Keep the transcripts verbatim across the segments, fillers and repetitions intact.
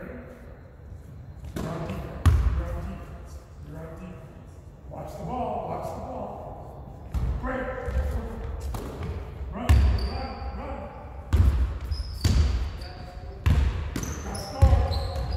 Watch the ball, watch the ball. Great. Run, run, run. Now score.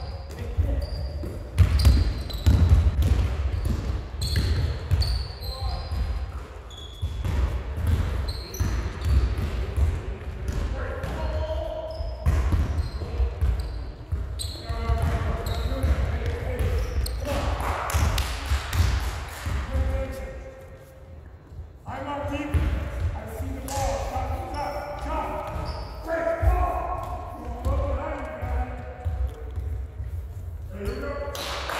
I'm up deep. I see the ball. Stop, stop, jump. Great ball. Go behind, guys. There you go.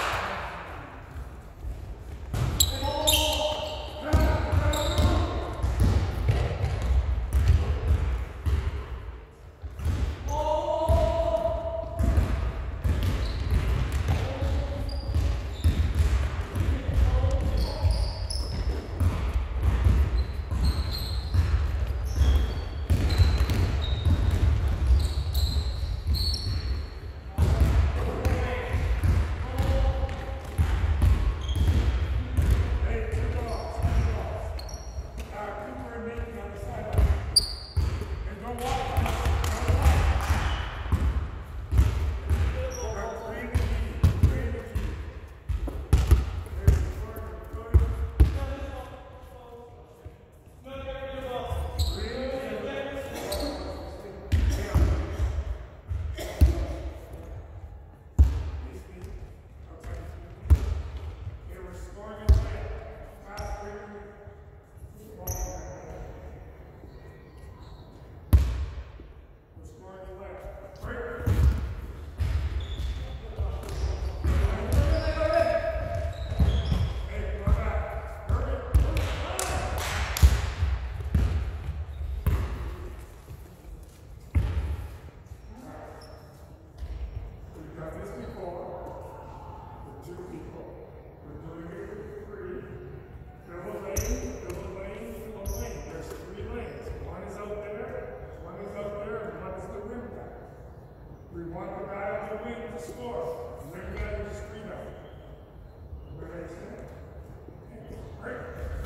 We want the guy on the wing to score. And then you guys just screen out. Where they stand. Great.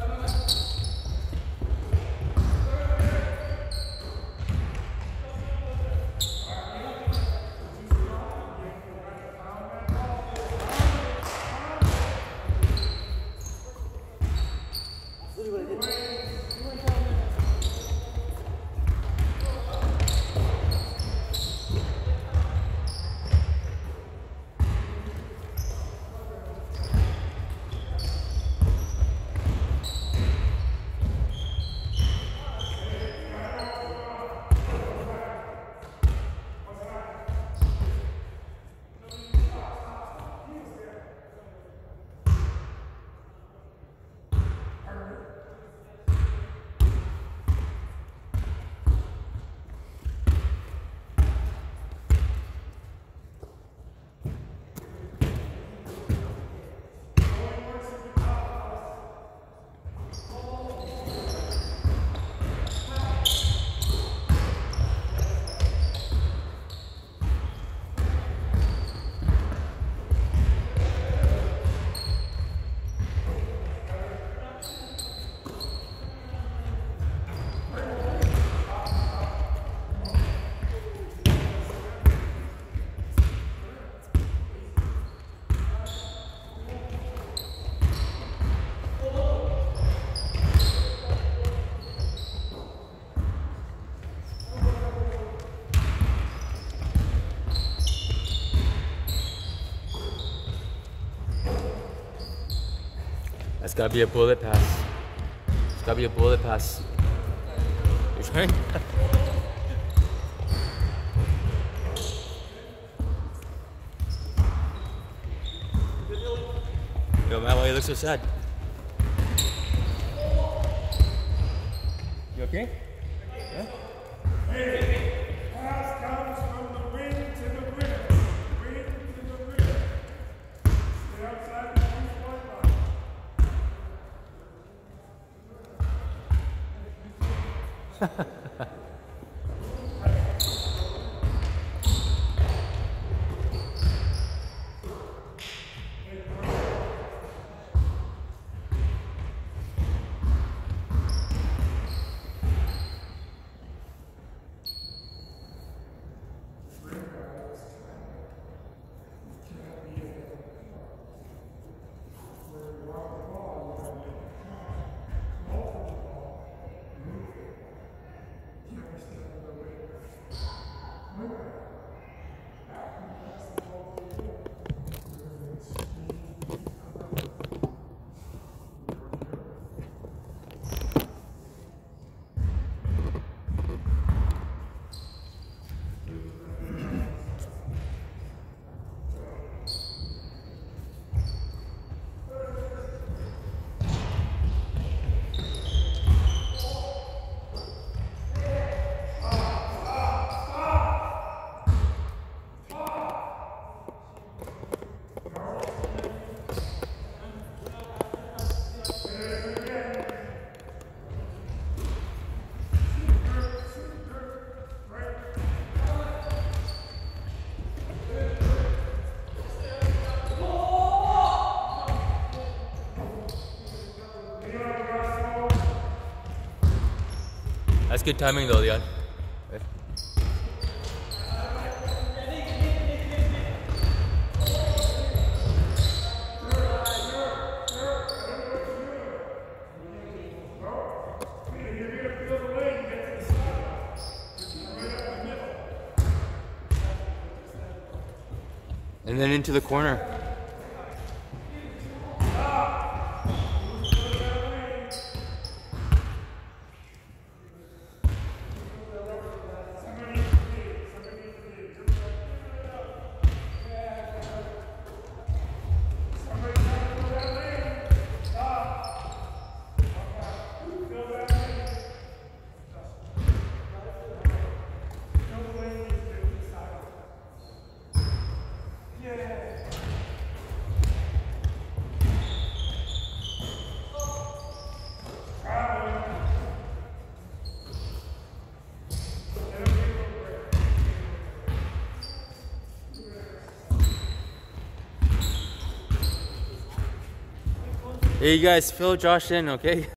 That's gotta be a bullet pass. It's gotta be a bullet pass. You trying? Yo, Matt, why you look so sad? You okay? Yeah? Hey, pass comes from the wing to the rim. Wing to the rim. Stay outside the two-point line. That's good timing though, Leon. And then into the corner. Hey, you guys, fill Josh in, okay?